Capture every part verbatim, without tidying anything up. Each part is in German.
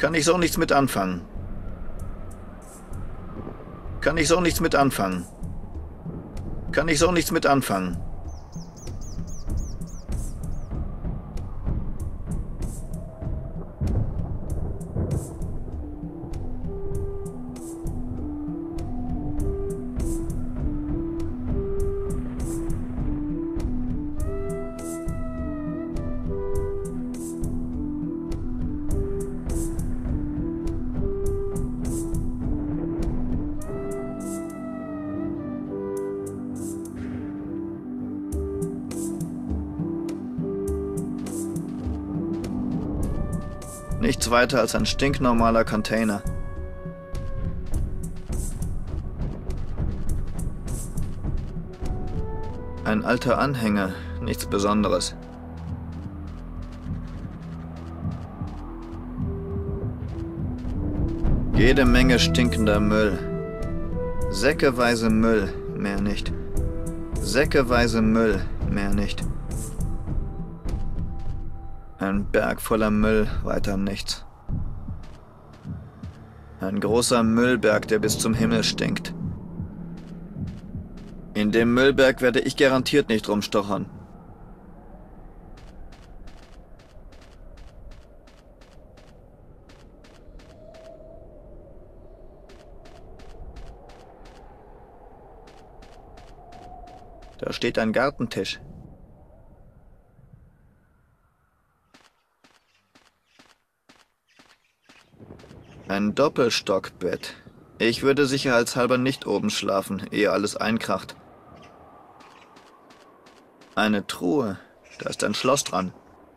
Kann ich so nichts mit anfangen. Kann ich so nichts mit anfangen. Kann ich so nichts mit anfangen. Nichts weiter als ein stinknormaler Container. Ein alter Anhänger, nichts Besonderes. Jede Menge stinkender Müll. Säckeweise Müll, mehr nicht. Säckeweise Müll, mehr nicht. Ein Berg voller Müll, weiter nichts. Ein großer Müllberg, der bis zum Himmel stinkt. In dem Müllberg werde ich garantiert nicht rumstochern. Da steht ein Gartentisch. Ein Doppelstockbett. Ich würde sicherheitshalber nicht oben schlafen, ehe alles einkracht. Eine Truhe. Da ist ein Schloss dran.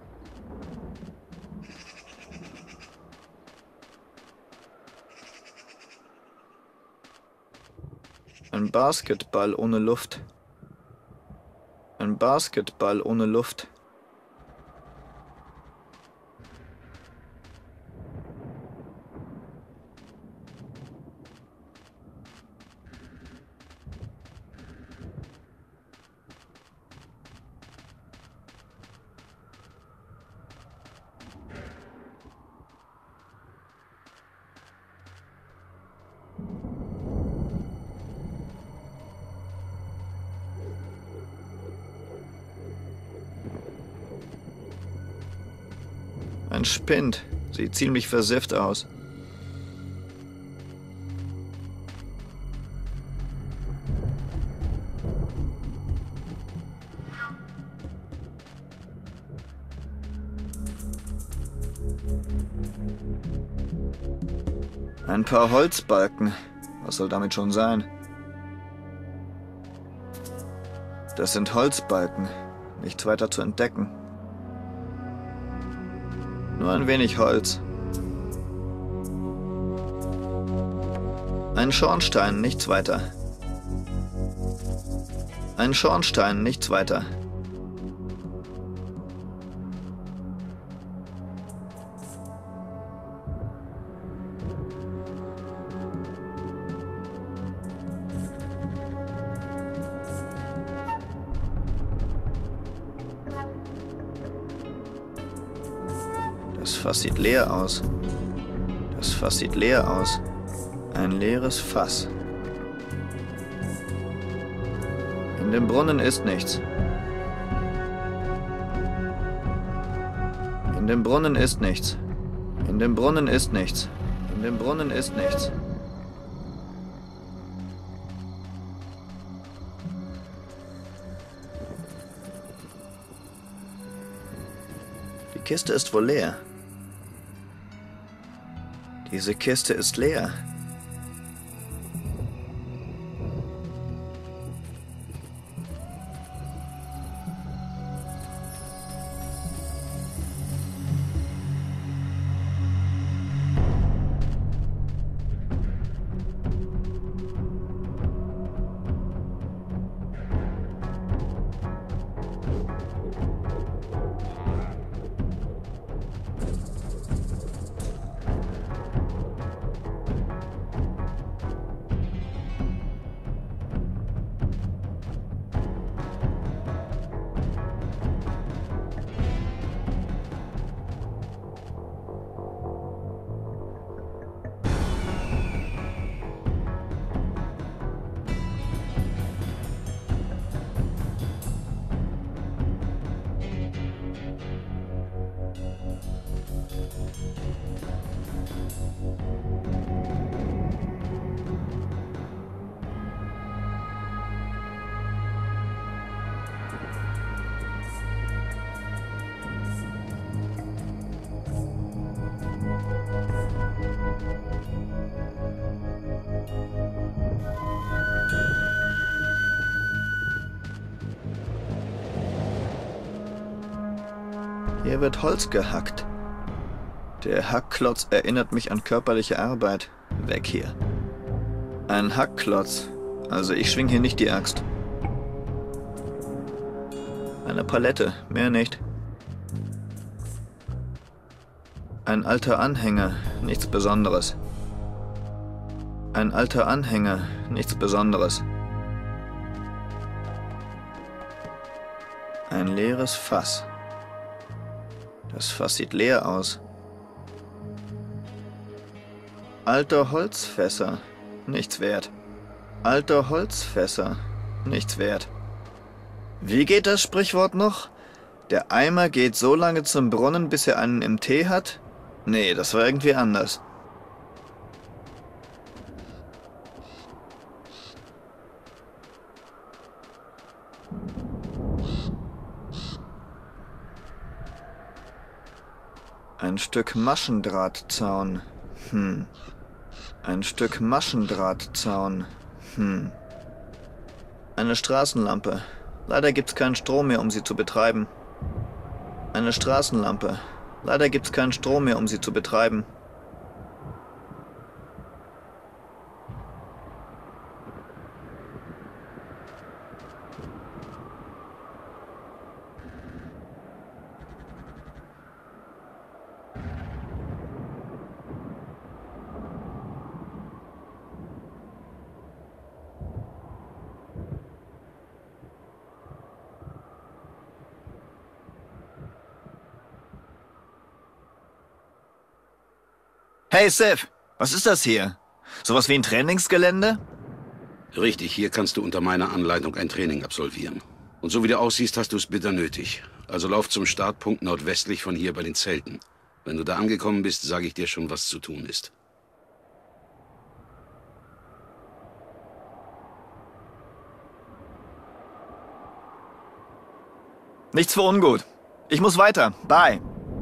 Ein Basketball ohne Luft. Ein Basketball ohne Luft. Ein Spind. Sieht ziemlich versifft aus. Ein paar Holzbalken. Was soll damit schon sein? Das sind Holzbalken. Nichts weiter zu entdecken. Nur ein wenig Holz. Ein Schornstein, nichts weiter. Ein Schornstein, nichts weiter. Das Fass sieht leer aus. Das Fass sieht leer aus. Ein leeres Fass. In dem Brunnen ist nichts. In dem Brunnen ist nichts. In dem Brunnen ist nichts. In dem Brunnen ist nichts. Die Kiste ist wohl leer. Diese Kiste ist leer. Hier wird Holz gehackt. Der Hackklotz erinnert mich an körperliche Arbeit. Weg hier. Ein Hackklotz. Also ich schwing hier nicht die Axt. Eine Palette, mehr nicht. Ein alter Anhänger, nichts Besonderes. Ein alter Anhänger, nichts Besonderes. Ein leeres Fass. Das Fass sieht leer aus. Alte Holzfässer, nichts wert. Alte Holzfässer, nichts wert. Wie geht das Sprichwort noch? Der Eimer geht so lange zum Brunnen, bis er einen im Tee hat? Nee, das war irgendwie anders. Ein Stück Maschendrahtzaun. Hm. Ein Stück Maschendrahtzaun. Hm. Eine Straßenlampe. Leider gibt's keinen Strom mehr, um sie zu betreiben. Eine Straßenlampe. Leider gibt's keinen Strom mehr, um sie zu betreiben. Hey Sif, was ist das hier? Sowas wie ein Trainingsgelände? Richtig, hier kannst du unter meiner Anleitung ein Training absolvieren. Und so wie du aussiehst, hast du es bitter nötig. Also lauf zum Startpunkt nordwestlich von hier bei den Zelten. Wenn du da angekommen bist, sage ich dir schon, was zu tun ist. Nichts für ungut. Ich muss weiter. Bye.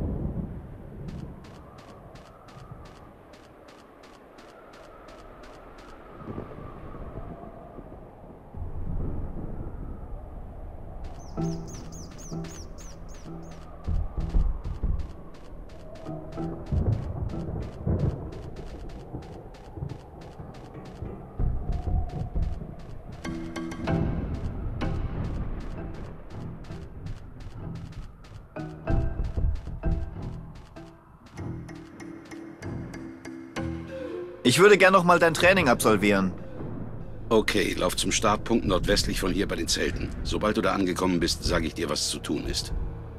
Ich würde gern noch mal dein Training absolvieren. Okay, lauf zum Startpunkt nordwestlich von hier bei den Zelten. Sobald du da angekommen bist, sage ich dir, was zu tun ist.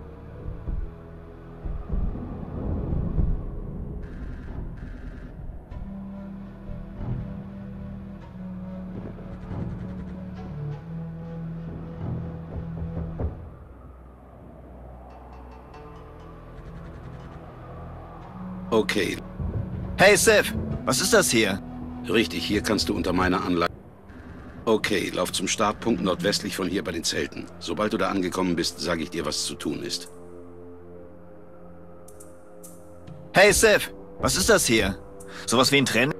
Okay. Hey Sif, was ist das hier? Richtig, hier kannst du unter meiner Anleitung... Okay, lauf zum Startpunkt nordwestlich von hier bei den Zelten. Sobald du da angekommen bist, sage ich dir, was zu tun ist. Hey Sif, was ist das hier? Sowas wie ein Training?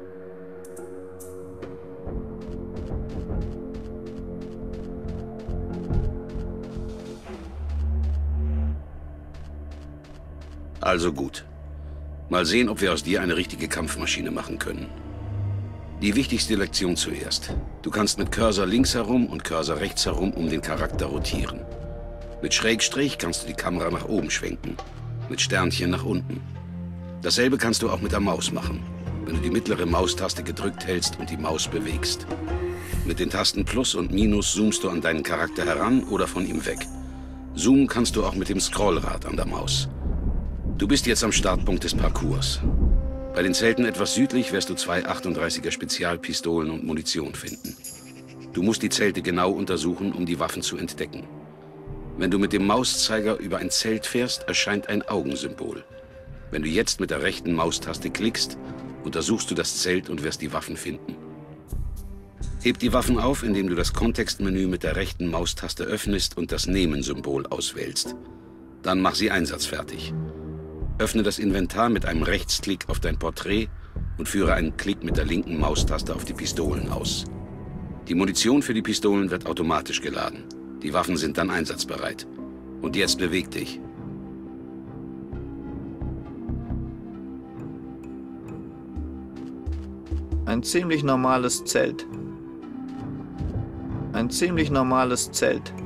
Also gut. Mal sehen, ob wir aus dir eine richtige Kampfmaschine machen können. Die wichtigste Lektion zuerst. Du kannst mit Cursor links herum und Cursor rechts herum um den Charakter rotieren. Mit Schrägstrich kannst du die Kamera nach oben schwenken. Mit Sternchen nach unten. Dasselbe kannst du auch mit der Maus machen, wenn du die mittlere Maustaste gedrückt hältst und die Maus bewegst. Mit den Tasten Plus und Minus zoomst du an deinen Charakter heran oder von ihm weg. Zoomen kannst du auch mit dem Scrollrad an der Maus. Du bist jetzt am Startpunkt des Parcours. Bei den Zelten etwas südlich wirst du zwei achtunddreißiger Spezialpistolen und Munition finden. Du musst die Zelte genau untersuchen, um die Waffen zu entdecken. Wenn du mit dem Mauszeiger über ein Zelt fährst, erscheint ein Augensymbol. Wenn du jetzt mit der rechten Maustaste klickst, untersuchst du das Zelt und wirst die Waffen finden. Heb die Waffen auf, indem du das Kontextmenü mit der rechten Maustaste öffnest und das Nehmen-Symbol auswählst. Dann mach sie einsatzfertig. Öffne das Inventar mit einem Rechtsklick auf dein Porträt und führe einen Klick mit der linken Maustaste auf die Pistolen aus. Die Munition für die Pistolen wird automatisch geladen. Die Waffen sind dann einsatzbereit. Und jetzt beweg dich. Ein ziemlich normales Zelt. Ein ziemlich normales Zelt.